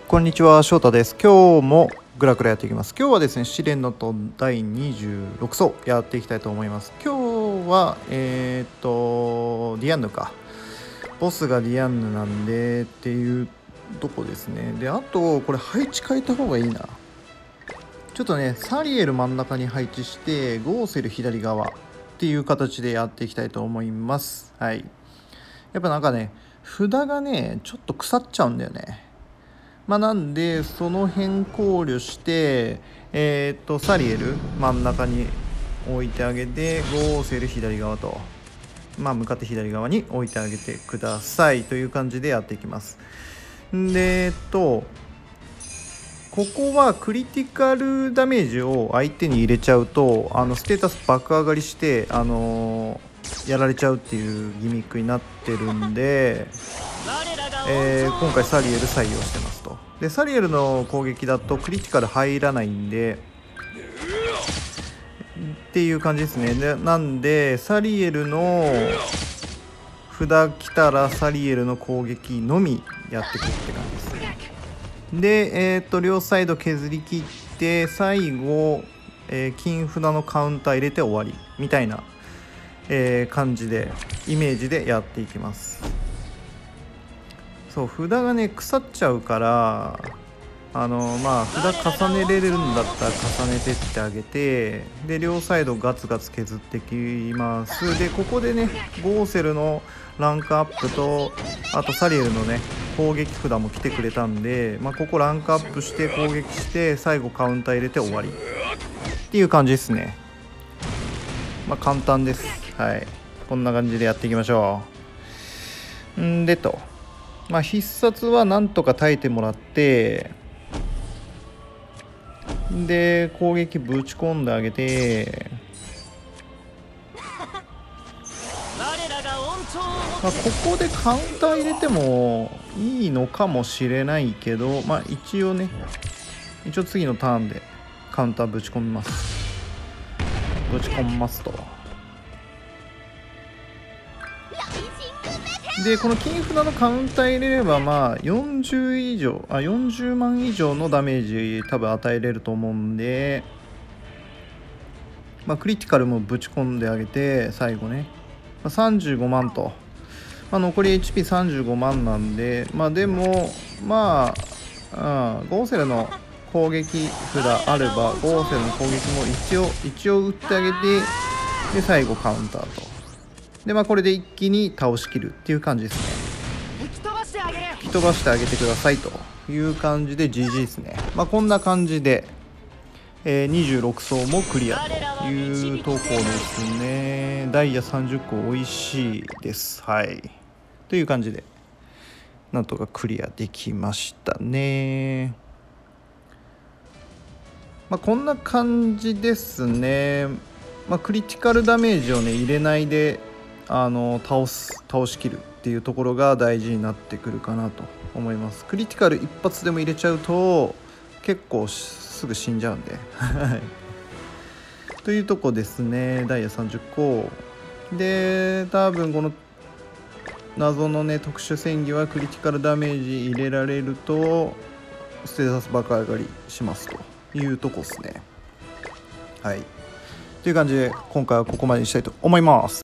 こんにちは、翔太です。今日もグラクラやっていきます。今日はですね、試練の塔第26層やっていきたいと思います。今日は、ディアンヌか。ボスがディアンヌなんでっていうとこですね。で、あと、これ配置変えた方がいいな。ちょっとね、サリエル真ん中に配置して、ゴーセル左側っていう形でやっていきたいと思います。はい。やっぱなんかね、札がね、ちょっと腐っちゃうんだよね。なんでその辺考慮してサリエル真ん中に置いてあげてゴーセル左側と向かって左側に置いてあげてくださいという感じでやっていきます。でここはクリティカルダメージを相手に入れちゃうとステータス爆上がりしてやられちゃうっていうギミックになってるんで、今回サリエル採用してますと。でサリエルの攻撃だとクリティカル入らないんでっていう感じですね。なんでサリエルの札来たらサリエルの攻撃のみやってくって感じですね。で両サイド削り切って最後、金札のカウンター入れて終わりみたいな、感じでイメージでやっていきます。そう札がね腐っちゃうから札重ねれるんだったら重ねてってあげて、で両サイドガツガツ削ってきます。でここでねゴーセルのランクアップとあとサリエルのね攻撃札も来てくれたんで、ここランクアップして攻撃して最後カウンター入れて終わりっていう感じですね。簡単です。はい、こんな感じでやっていきましょう。必殺はなんとか耐えてもらって、で攻撃ぶち込んであげて、ここでカウンター入れてもいいのかもしれないけど、一応次のターンでカウンターぶち込みますと。でこの金札のカウンター入れれば40万以上のダメージ多分与えれると思うんで、クリティカルもぶち込んであげて最後ね、35万と、残り HP35 万なんで、でもゴーセルの攻撃札あればゴーセルの攻撃も一応打ってあげて、で最後カウンターと。でこれで一気に倒しきるっていう感じですね。吹き飛ばしてあげてくださいという感じで GG ですね。こんな感じで、26層もクリアというとこですね。ダイヤ30個美味しいです。はいという感じでなんとかクリアできましたね。こんな感じですね。クリティカルダメージをね入れないで倒しきるっていうところが大事になってくるかなと思います。クリティカル一発でも入れちゃうと結構すぐ死んじゃうんでというとこですね。ダイヤ30個で多分この謎のね特殊戦技はクリティカルダメージ入れられるとステータス爆上がりしますというとこですね。はいという感じで今回はここまでにしたいと思います。